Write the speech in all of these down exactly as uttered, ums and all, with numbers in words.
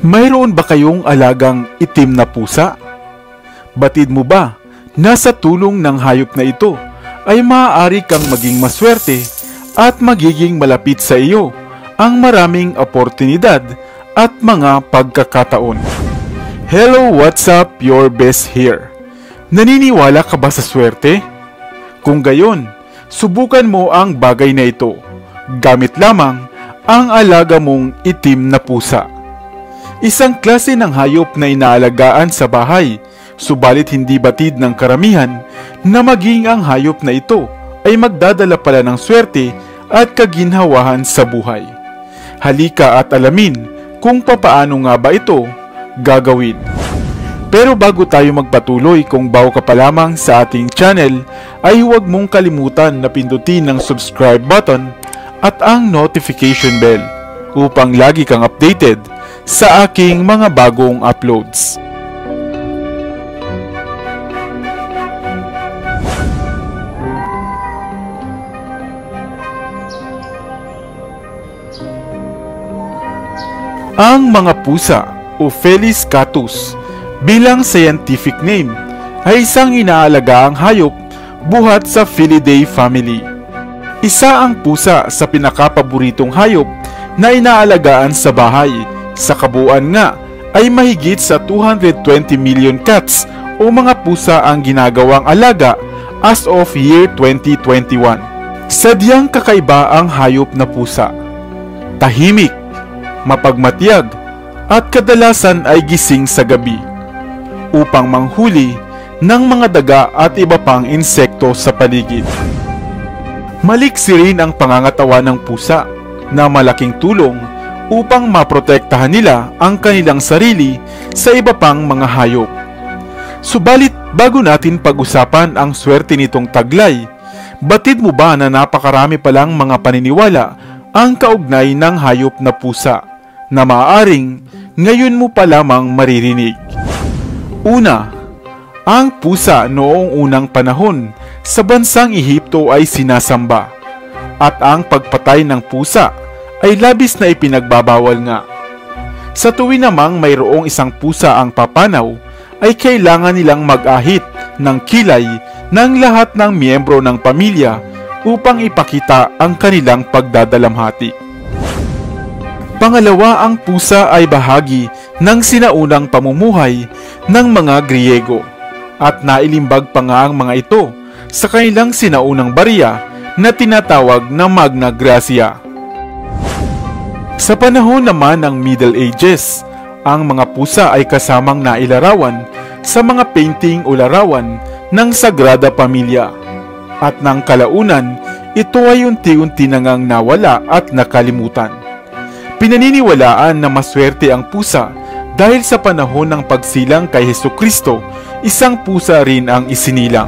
Mayroon ba kayong alagang itim na pusa? Batid mo ba na sa tulong ng hayop na ito ay maaari kang maging maswerte at magiging malapit sa iyo ang maraming oportunidad at mga pagkakataon? Hello, what's up? Your best here. Naniniwala ka ba sa swerte? Kung gayon, subukan mo ang bagay na ito. Gamit lamang ang alaga mong itim na pusa. Isang klase ng hayop na inaalagaan sa bahay, subalit hindi batid ng karamihan na maging ang hayop na ito ay magdadala pala ng swerte at kaginhawahan sa buhay. Halika at alamin kung papaano nga ba ito gagawin. Pero bago tayo magpatuloy, kung bago ka pa lamang sa ating channel, ay huwag mong kalimutan na pindutin ang subscribe button at ang notification bell upang lagi kang updated sa aking mga bagong uploads. Ang mga pusa o Felis catus bilang scientific name ay isang inaalagaang hayop buhat sa Felidae family. Isa ang pusa sa pinakapaboritong hayop na inaalagaan sa bahay. Sa kabuuan nga ay mahigit sa two hundred twenty million cats o mga pusa ang ginagawang alaga as of year twenty twenty-one. Sadyang kakaiba ang hayop na pusa. Tahimik, mapagmatiyag, at kadalasan ay gising sa gabi upang manghuli ng mga daga at iba pang insekto sa paligid. Maliksi rin ang pangangatawan ng pusa na malaking tulong upang maprotektahan nila ang kanilang sarili sa iba pang mga hayop. Subalit bago natin pag-usapan ang swerte nitong taglay, batid mo ba na napakarami palang mga paniniwala ang kaugnay ng hayop na pusa na maaaring ngayon mo pa lamang maririnig? Una, ang pusa noong unang panahon sa bansang Ehipto ay sinasamba, at ang pagpatay ng pusa ay labis na ipinagbabawal nga. Sa tuwin namang mayroong isang pusa ang papanaw, ay kailangan nilang mag-ahit ng kilay ng lahat ng miyembro ng pamilya upang ipakita ang kanilang pagdadalamhati. Pangalawa, ang pusa ay bahagi ng sinaunang pamumuhay ng mga Griego, at nailimbag pa nga ang mga ito sa kanilang sinaunang barya na tinatawag na Magna Graecia. Sa panahon naman ng Middle Ages, ang mga pusa ay kasamang nailarawan sa mga painting o larawan ng Sagrada Pamilya, at ng kalaunan, ito ay unti-unti nangang nawala at nakalimutan. Pinaniniwalaan na maswerte ang pusa dahil sa panahon ng pagsilang kay Hesukristo, isang pusa rin ang isinilang.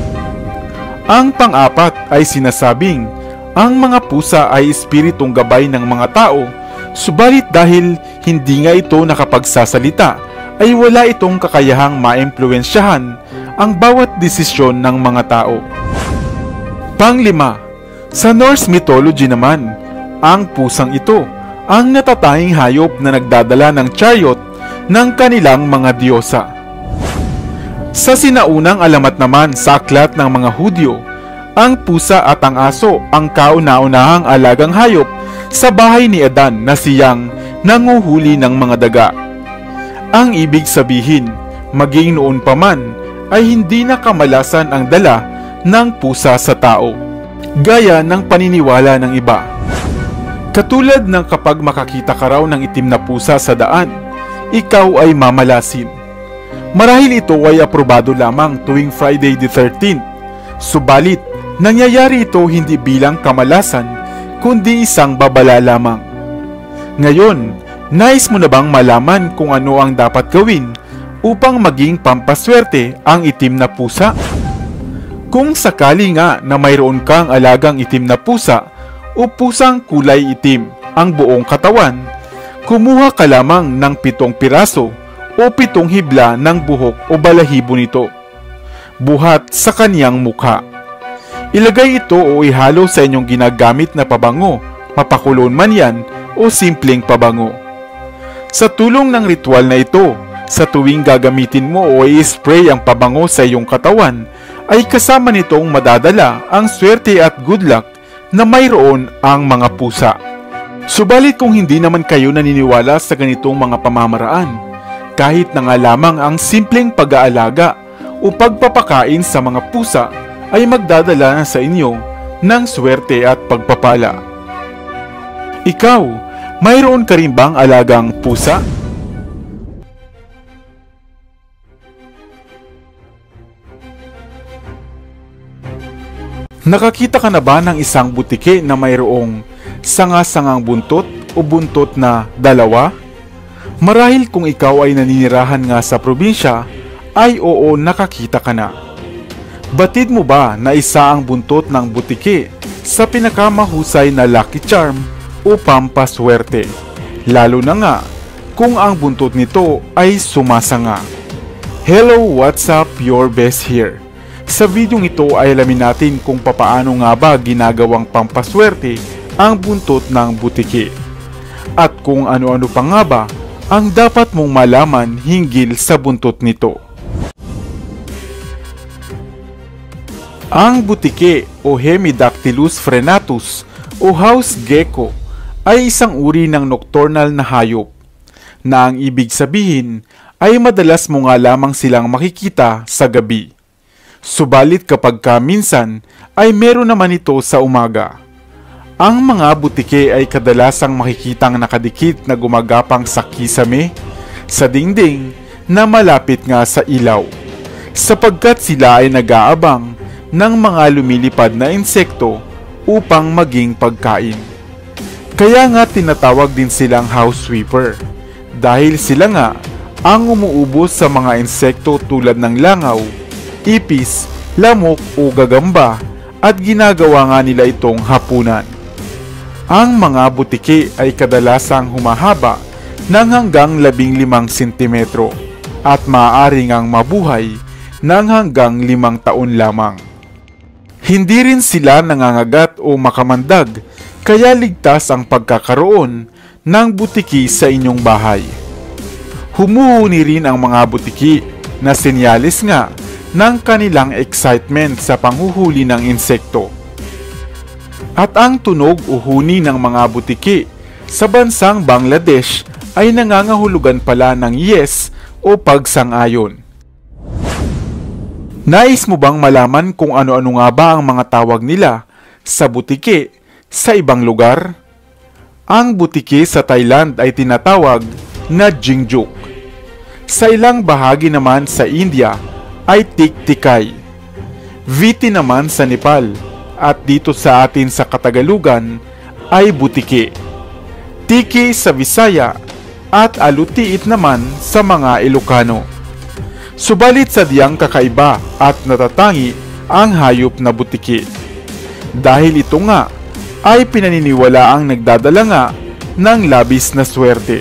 Ang pang-apat ay sinasabing ang mga pusa ay espiritong gabay ng mga tao, subalit dahil hindi nga ito nakapagsasalita, ay wala itong kakayahang maimpluwensyahan ang bawat desisyon ng mga tao. Panglima, sa Norse mythology naman, ang pusang ito ang natatanging hayop na nagdadala ng chariot ng kanilang mga diyosa. Sa sinaunang alamat naman sa aklat ng mga Hudyo, ang pusa at ang aso ang kauna-unahang alagang hayop sa bahay ni Adan na siyang nanguhuli ng mga daga. Ang ibig sabihin, maging noon pa man, ay hindi na kamalasan ang dala ng pusa sa tao, gaya ng paniniwala ng iba. Katulad ng kapag makakita ka raw ng itim na pusa sa daan, ikaw ay mamalasin. Marahil ito ay aprobado lamang tuwing Friday the thirteenth, subalit nangyayari ito hindi bilang kamalasan, kundi isang babala lamang. Ngayon, nais mo na bang malaman kung ano ang dapat gawin upang maging pampaswerte ang itim na pusa? Kung sakali nga na mayroon kang alagang itim na pusa o pusang kulay itim ang buong katawan, kumuha ka lamang ng pitong piraso o pitong hibla ng buhok o balahibo nito, buhat sa kaniyang mukha. Ilagay ito o ihalo sa inyong ginagamit na pabango, mapakulon man yan o simpleng pabango. Sa tulong ng ritual na ito, sa tuwing gagamitin mo o i-spray ang pabango sa iyong katawan, ay kasama nitong madadala ang swerte at good luck na mayroon ang mga pusa. Subalit kung hindi naman kayo naniniwala sa ganitong mga pamamaraan, kahit na nga lamang ang simpleng pag-aalaga o pagpapakain sa mga pusa ay magdadala na sa inyo ng swerte at pagpapala. Ikaw, mayroon ka rin bang alagang pusa? Nakakita ka na ba ng isang butike na mayroong sanga-sangang buntot o buntot na dalawa? Marahil kung ikaw ay naninirahan nga sa probinsya, ay oo, nakakita ka na. Batid mo ba na isa ang buntot ng butike sa pinakamahusay na lucky charm o pampaswerte? Lalo na nga kung ang buntot nito ay sumasanga. Hello, what's up? Your best here. Sa videong ito ay alamin natin kung papaano nga ba ginagawang pampaswerte ang buntot ng butike. At kung ano-ano pa nga ba ang dapat mong malaman hinggil sa buntot nito. Ang butike o Hemidactylus frenatus o house gecko ay isang uri ng nocturnal na hayop na ang ibig sabihin ay madalas mo nga lamang silang makikita sa gabi. Subalit kapag ka minsan ay meron naman ito sa umaga. Ang mga butike ay kadalasang makikitang nakadikit na gumagapang sa kisame, sa dingding na malapit nga sa ilaw, sapagkat sila ay nag-aabang ng mga lumilipad na insekto upang maging pagkain. Kaya nga tinatawag din silang house sweeper, dahil sila nga ang umuubos sa mga insekto tulad ng langaw, ipis, lamok o gagamba, at ginagawa nga nila itong hapunan. Ang mga butike ay kadalasang humahaba ng hanggang labing limang sentimetro at maaari ngang mabuhay ng hanggang limang taon lamang. Hindi rin sila nangangagat o makamandag, kaya ligtas ang pagkakaroon ng butiki sa inyong bahay. Humuhuni rin ang mga butiki na senyalis nga ng kanilang excitement sa panghuhuli ng insekto. At ang tunog o huni ng mga butiki sa bansang Bangladesh ay nangangahulugan pala ng yes o pagsang-ayon. Nais mo bang malaman kung ano-ano nga ba ang mga tawag nila sa butiki sa ibang lugar? Ang butiki sa Thailand ay tinatawag na Jingjuk. Sa ilang bahagi naman sa India ay Tiktikay. Viti naman sa Nepal. At dito sa atin sa Katagalugan ay butiki. Tiki sa Visaya at alutiit naman sa mga Ilocano. Subalit sadyang kakaiba at natatangi ang hayop na butiki. Dahil ito nga ay pinaniniwala ang nagdadala nga ng labis na swerte.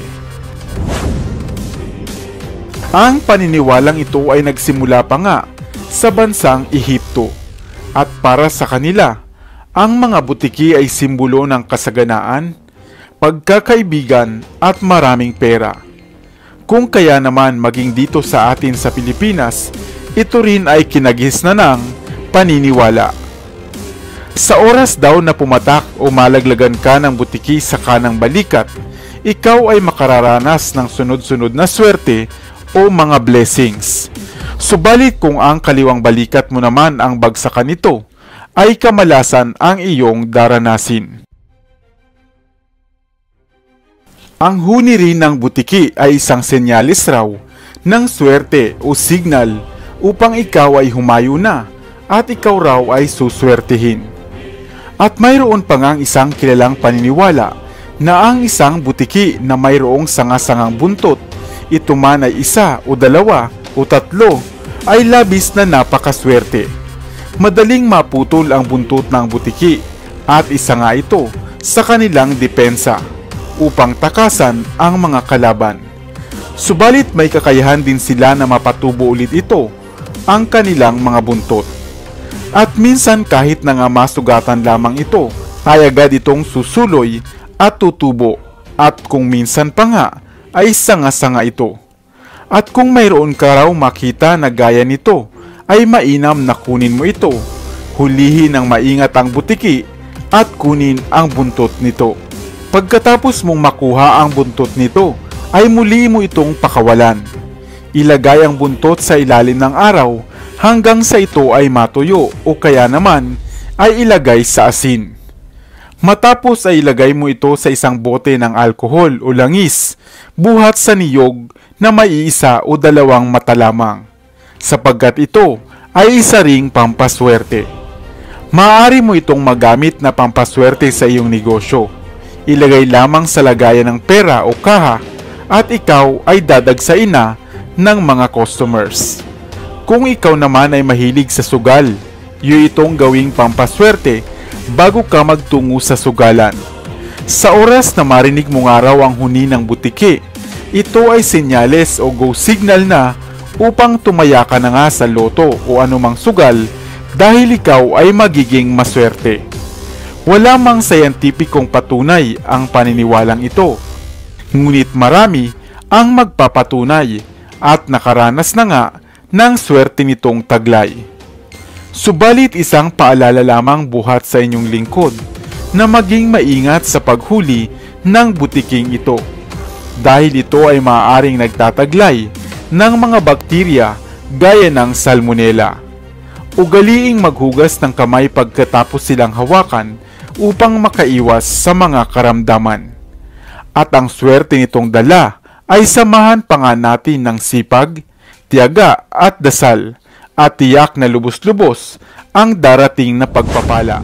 Ang paniniwalang ito ay nagsimula pa nga sa bansang Ehipto. At para sa kanila, ang mga butiki ay simbolo ng kasaganaan, pagkakaibigan at maraming pera. Kung kaya naman maging dito sa atin sa Pilipinas, ito rin ay kinagis na ng paniniwala. Sa oras daw na pumatak o malaglagan ka ng butiki sa kanang balikat, ikaw ay makararanas ng sunod-sunod na swerte o mga blessings. Subalit kung ang kaliwang balikat mo naman ang bagsakan nito, ay kamalasan ang iyong daranasin. Ang huni rin ng butiki ay isang senyalis raw ng swerte o signal upang ikaw ay humayo na at ikaw raw ay suswertihin. At mayroon pa ngang isang kilalang paniniwala na ang isang butiki na mayroong sanga-sangang buntot, ito man ay isa o dalawa o tatlo, ay labis na napakaswerte. Madaling maputol ang buntot ng butiki at isa nga ito sa kanilang depensa upang takasan ang mga kalaban. Subalit may kakayahan din sila na mapatubo ulit ito, ang kanilang mga buntot. At minsan kahit na nga masugatan lamang ito, ay agad itong susuloy at tutubo. At kung minsan pa nga, ay sanga-sanga ito. At kung mayroon ka raw makita na gaya nito, ay mainam na kunin mo ito. Hulihin ng maingat ang butiki at kunin ang buntot nito. Pagkatapos mong makuha ang buntot nito, ay muli mo itong pakawalan. Ilagay ang buntot sa ilalim ng araw hanggang sa ito ay matuyo o kaya naman ay ilagay sa asin. Matapos ay ilagay mo ito sa isang bote ng alkohol o langis, buhat sa niyog na may isa o dalawang mata lamang, sapagkat ito ay isa ring pampaswerte. Maaari mo itong magamit na pampaswerte sa iyong negosyo. Ilagay lamang sa lagayan ng pera o kaha at ikaw ay dadagsain na ng mga customers. Kung ikaw naman ay mahilig sa sugal, iyo itong gawing pampaswerte bago ka magtungo sa sugalan. Sa oras na marinig mo nga raw ang huni ng butiki, ito ay senyales o go signal na upang tumaya ka na nga sa loto o anumang sugal dahil ikaw ay magiging maswerte. Wala mang scientificong patunay ang paniniwalang ito, ngunit marami ang magpapatunay at nakaranas na nga ng swerte nitong taglay. Subalit isang paalala lamang buhat sa inyong lingkod na maging maingat sa paghuli ng butiking ito dahil ito ay maaaring nagtataglay ng mga bakterya gaya ng salmonella. Ugaliing maghugas ng kamay pagkatapos silang hawakan upang makaiwas sa mga karamdaman. At ang swerte nitong dala ay samahan pa nga natin ng sipag, tiyaga at dasal, at tiyak na lubos-lubos ang darating na pagpapala.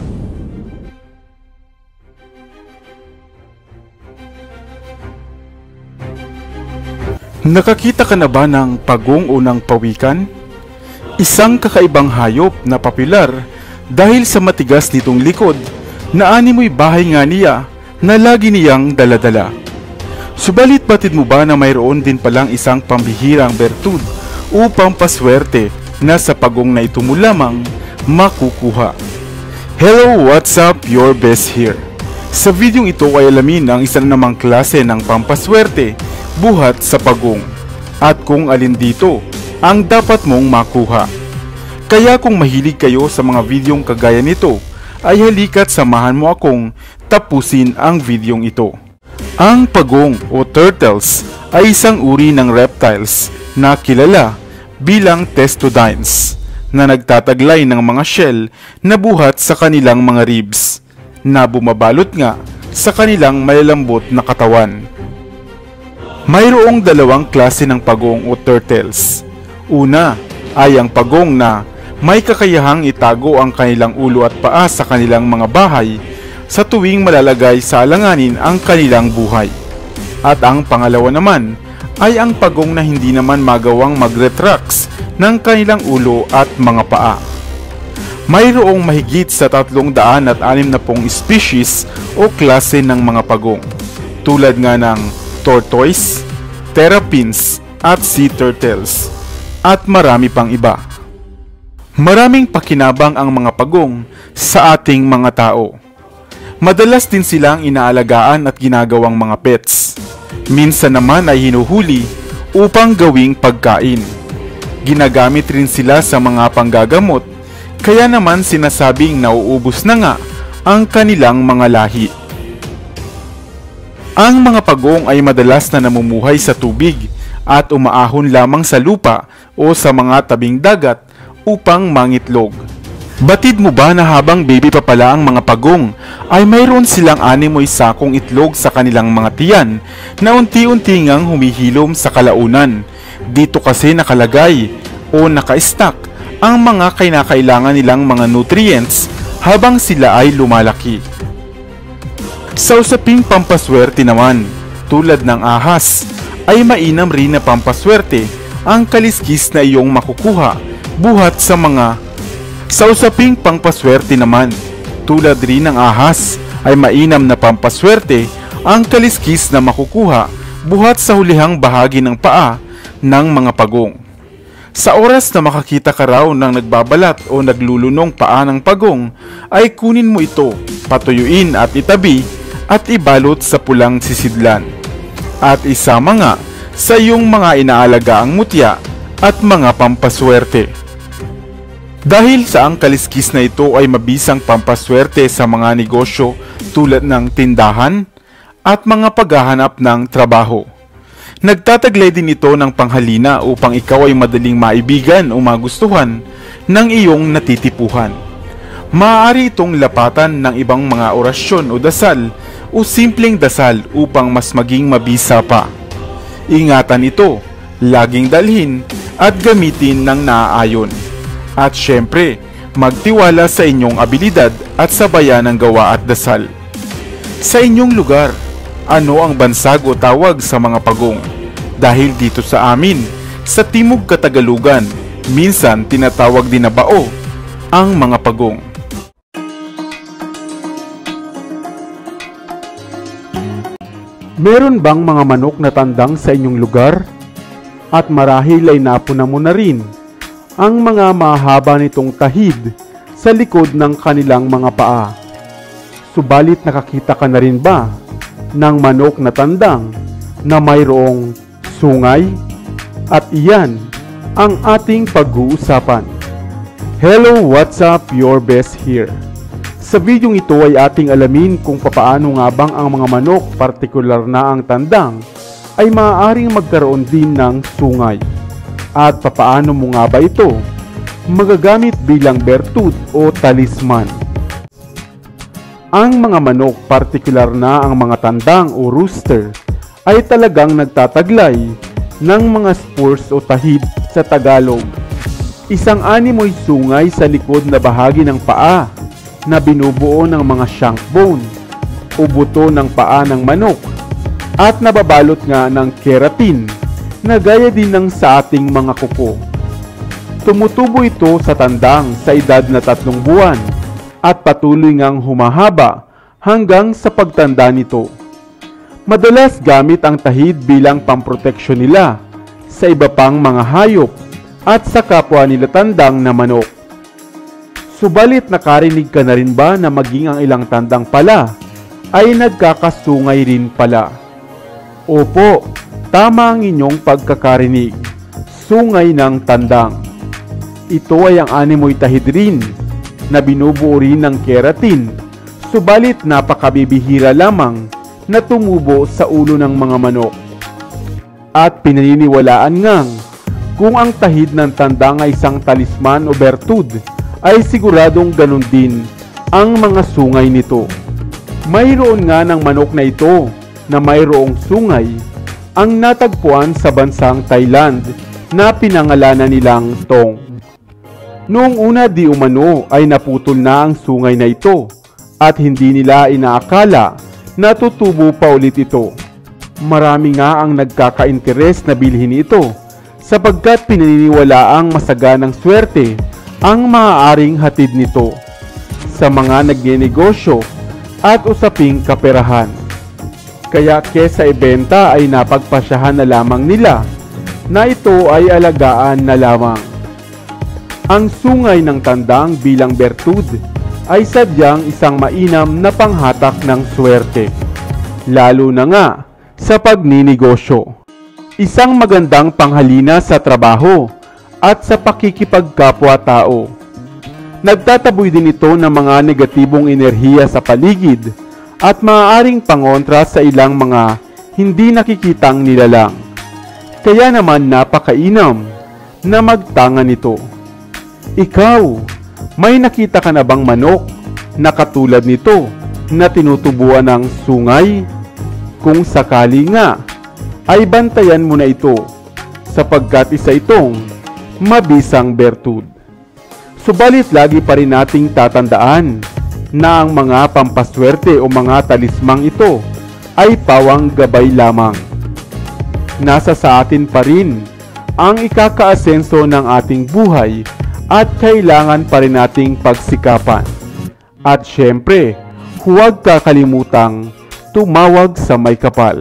Nakakita ka na ba ng pagong o ng pawikan? Isang kakaibang hayop na popular dahil sa matigas nitong likod na animoy bahay nga niya na lagi niyang daladala. Subalit batid mo ba na mayroon din palang isang pambihirang bertud o pampaswerte na sa pagong na ito mo lamang makukuha? Hello, what's up? Your best here. Sa videong ito ay alamin ang isa na namang klase ng pampaswerte buhat sa pagong at kung alin dito ang dapat mong makuha. Kaya kung mahilig kayo sa mga videong kagaya nito, ay halika't samahan mo akong tapusin ang videong ito. Ang pagong o turtles ay isang uri ng reptiles na kilala bilang testudines na nagtataglay ng mga shell na buhat sa kanilang mga ribs na bumabalot nga sa kanilang malalambot na katawan. Mayroong dalawang klase ng pagong o turtles. Una ay ang pagong na may kakayahang itago ang kanilang ulo at paa sa kanilang mga bahay sa tuwing malalagay sa alanganin ang kanilang buhay. At ang pangalawa naman ay ang pagong na hindi naman magawang mag-retracts ng kanilang ulo at mga paa. Mayroong mahigit sa tatlong daan at anim na pong species o klase ng mga pagong, tulad nga ng tortoise, terrapins at sea turtles, at marami pang iba. Maraming pakinabang ang mga pagong sa ating mga tao. Madalas din silang inaalagaan at ginagawang mga pets. Minsan naman ay hinuhuli upang gawing pagkain. Ginagamit rin sila sa mga panggagamot, kaya naman sinasabing nauubos na nga ang kanilang mga lahi. Ang mga pagong ay madalas na namumuhay sa tubig at umaahon lamang sa lupa o sa mga tabing dagat upang mangitlog. Batid mo ba na habang baby pa pala ang mga pagong ay mayroon silang animoy sakong itlog sa kanilang mga tiyan na unti-unti ngang humihilom sa kalaunan. Dito kasi nakalagay o naka-stack ang mga kinakailangan nilang mga nutrients habang sila ay lumalaki. Sa usaping pampaswerte naman, tulad ng ahas, ay mainam rin na pampaswerte ang kaliskis na iyong makukuha buhat sa mga. Sa usaping pampaswerte naman, tulad rin ng ahas, ay mainam na pampaswerte ang kaliskis na makukuha buhat sa hulihang bahagi ng paa ng mga pagong. Sa oras na makakita ka raw ng nagbabalat o naglulunong paa ng pagong, ay kunin mo ito, patuyuin at itabi at ibalot sa pulang sisidlan. at isama nga sa iyong mga inaalagaang mutya at mga pampaswerte. Dahil sa ang kaliskis na ito ay mabisang pampaswerte sa mga negosyo tulad ng tindahan at mga paghahanap ng trabaho. Nagtataglay din ito ng panghalina upang ikaw ay madaling maibigan o magustuhan ng iyong natitipuhan. Maaari itong lapatan ng ibang mga orasyon o dasal o simpleng dasal upang mas maging mabisa pa. Ingatan ito, laging dalhin at gamitin ng naaayon. At syempre, magtiwala sa inyong abilidad at sabayan ng gawa at dasal. Sa inyong lugar, ano ang bansag o tawag sa mga pagong? Dahil dito sa amin, sa Timog Katagalugan, minsan tinatawag din na bao ang mga pagong. Meron bang mga manok na tandang sa inyong lugar? At marahil ay napuna mo na rin ang mga mahaba nitong tahid sa likod ng kanilang mga paa. Subalit nakakita ka na rin ba ng manok na tandang na mayroong sungay? At iyan ang ating pag-uusapan. Hello, what's up? Your best here. Sa videong ito ay ating alamin kung papaano nga bang ang mga manok, partikular na ang tandang, ay maaaring magkaroon din ng sungay. At papaano mo nga ba ito magagamit bilang bertud o talisman? Ang mga manok, partikular na ang mga tandang o rooster, ay talagang nagtataglay ng mga spurs o tahid sa Tagalog. Isang animoy sungay sa likod na bahagi ng paa na binubuo ng mga shank bone o buto ng paa ng manok at nababalot nga ng keratin na gaya din ng sa ating mga kuko. Tumutubo ito sa tandang sa edad na tatlong buwan at patuloy ngang humahaba hanggang sa pagtanda nito. Madalas gamit ang tahid bilang pamproteksyon nila sa iba pang mga hayop at sa kapwa nila tandang na manok. Subalit nakarinig ka na rin ba na maging ang ilang tandang pala ay nagkakasungay rin pala? Opo, tama ang inyong pagkakarinig. Sungay ng tandang. Ito ay ang animoy tahid rin na binubuo rin ng keratin, subalit napakabibihira lamang na tumubo sa ulo ng mga manok. At pinaniniwalaan ngang kung ang tahid ng tandang ay isang talisman o bertud, ay siguradong ganun din ang mga sungay nito. Mayroon nga ng manok na ito na mayroong sungay ang natagpuan sa bansang Thailand na pinangalanan nilang Tong. Noong una di umano ay naputol na ang sungay na ito at hindi nila inaakala na tutubo pa ulit ito. Marami nga ang nagkaka-interes na bilhin ito sapagkat pinaniniwalaang masaganang swerte ang maaaring hatid nito sa mga nagnenegosyo at usaping kaperahan. Kaya kesa ibenta ay napagpasyahan na lamang nila na ito ay alagaan na lamang. Ang sungay ng tandang bilang bertud ay sadyang isang mainam na panghatak ng swerte, lalo na nga sa pagninegosyo. Isang magandang panghalina sa trabaho at sa pakikipagkapwa-tao. Nagtataboy din ito ng mga negatibong enerhiya sa paligid at maaaring pangontra sa ilang mga hindi nakikitang nilalang. Kaya naman napakainam na magtanga nito. Ikaw, may nakita ka na bang manok na katulad nito na tinutubuan ng sungay? Kung sakali nga, ay bantayan mo na ito sapagkat isa itong mabisang bertud. Subalit lagi pa rin nating tatandaan na ang mga pampaswerte o mga talismang ito ay pawang gabay lamang. Nasa sa atin pa rin ang ikakaasenso ng ating buhay at kailangan pa rin nating pagsikapan. At syempre, huwag kakalimutang tumawag sa may kapal.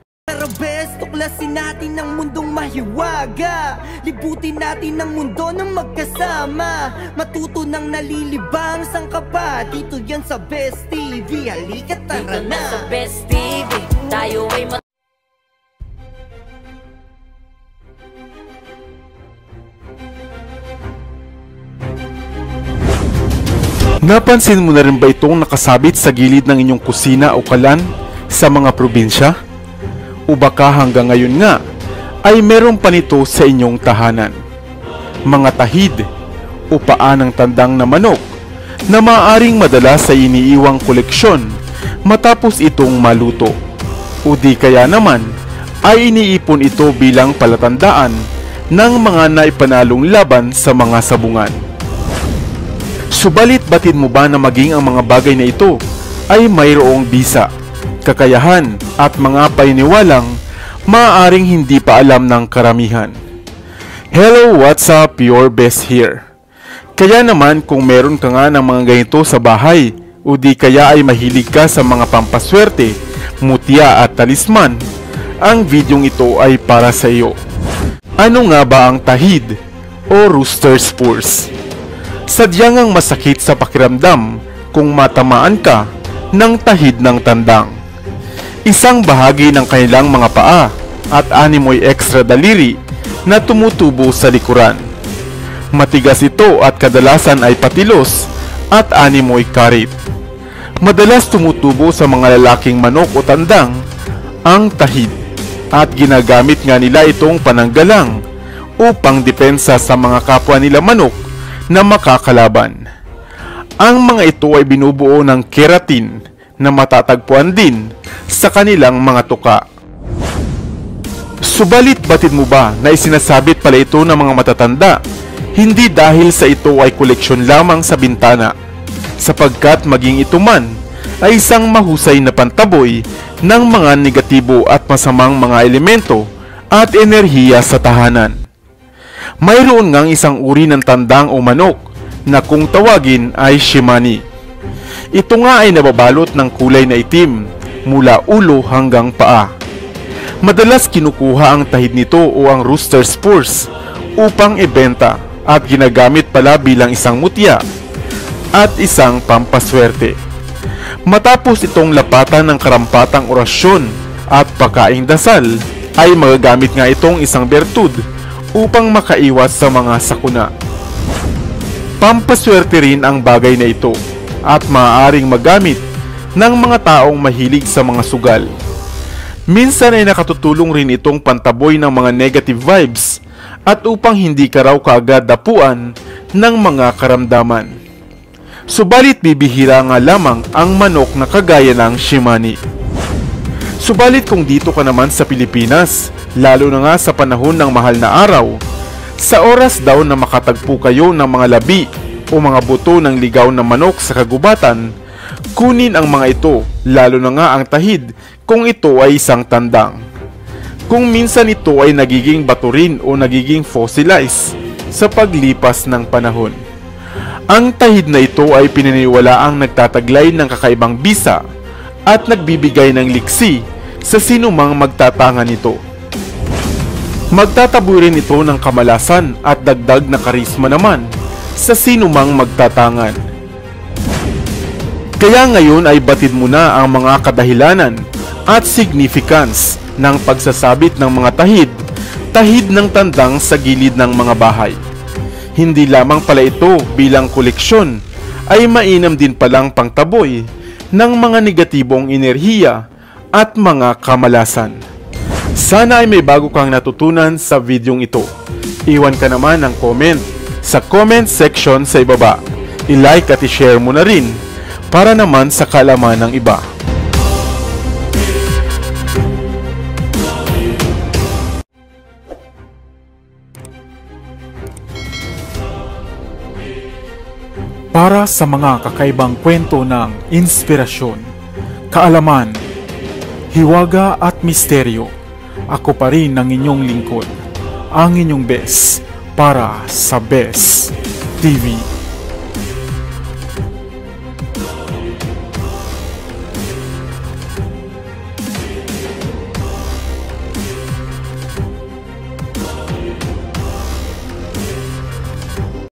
Tuklasin natin ang mundong mahiwaga, libutin natin ang mundo ng magkasama, matuto ng nalilibang sangkapa. Dito yan sa Best T V, halika tara na. Dito na sa Best T V, tayo ay mat- Napansin mo na rin ba itong nakasabit sa gilid ng inyong kusina o kalan sa mga probinsya? O baka hanggang ngayon nga ay meron pa nito sa inyong tahanan? Mga tahid o paa ng tandang na manok na maaaring madalas sa iniiwang koleksyon matapos itong maluto. O di kaya naman ay iniipon ito bilang palatandaan ng mga naipanalong laban sa mga sabungan. Subalit batid mo ba na maging ang mga bagay na ito ay mayroong bisa, kakayahan at mga paniniwalang maaaring hindi pa alam ng karamihan? Hello, what's up? Your best here. Kaya naman kung meron ka nga ng mga ganito sa bahay o di kaya ay mahilig ka sa mga pampaswerte, mutya at talisman, ang videong ito ay para sa iyo. Ano nga ba ang tahid o rooster spurs? Sadyang ang masakit sa pakiramdam kung matamaan ka ng tahid ng tandang. Isang bahagi ng kanilang mga paa at animoy extra daliri na tumutubo sa likuran. Matigas ito at kadalasan ay patilos at animoy karit. Madalas tumutubo sa mga lalaking manok o tandang ang tahid at ginagamit nga nila itong pananggalang upang depensa sa mga kapwa nila manok na makakalaban. Ang mga ito ay binubuo ng keratin na matatagpuan din sa kanilang mga tuka. Subalit batid mo ba na isinasabit pala ito ng mga matatanda hindi dahil sa ito ay koleksyon lamang sa bintana, sapagkat maging ito man ay isang mahusay na pantaboy ng mga negatibo at masamang mga elemento at enerhiya sa tahanan. Mayroon ngang isang uri ng tandang o manok na kung tawagin ay shimani. Ito nga ay nababalot ng kulay na itim mula ulo hanggang paa. Madalas kinukuha ang tahid nito o ang rooster spurs upang ibenta at ginagamit pala bilang isang mutya at isang pampaswerte. Matapos itong lapatan ng karampatang orasyon at pagkaing dasal, ay magagamit nga itong isang bertud upang makaiwas sa mga sakuna. Pampaswerte rin ang bagay na ito at maaaring magamit ng mga taong mahilig sa mga sugal. Minsan ay nakatutulong rin itong pantaboy ng mga negative vibes at upang hindi ka raw kaagad dapuan ng mga karamdaman. Subalit bibihira nga lamang ang manok na kagaya ng shimani. Subalit kung dito ka naman sa Pilipinas, lalo na nga sa panahon ng mahal na araw, sa oras daw na makatagpo kayo ng mga labi o mga buto ng ligaw na manok sa kagubatan, kunin ang mga ito, lalo na nga ang tahid kung ito ay isang tandang. Kung minsan ito ay nagiging baturin o nagiging fossilized sa paglipas ng panahon. Ang tahid na ito ay pinaniniwalaang nagtataglay ng kakaibang bisa at nagbibigay ng liksi sa sinumang magtatangan nito. Magtataboy rin ito ng kamalasan at dagdag na karisma naman sa sinumang magtatangan. Kaya ngayon ay batid mo na ang mga kadahilanan at significance ng pagsasabit ng mga tahid, tahid ng tandang sa gilid ng mga bahay. Hindi lamang pala ito bilang koleksyon, ay mainam din palang pangtaboy ng mga negatibong enerhiya at mga kamalasan. Sana ay may bago kang natutunan sa videong ito. Iwan ka naman ng comment sa comment section sa ibaba. I-like at i-share mo na rin para naman sa kaalaman ng iba. Para sa mga kakaibang kwento ng inspirasyon, kaalaman, hiwaga at misteryo, ako pa rin ang inyong lingkod, ang inyong best para sa Best T V.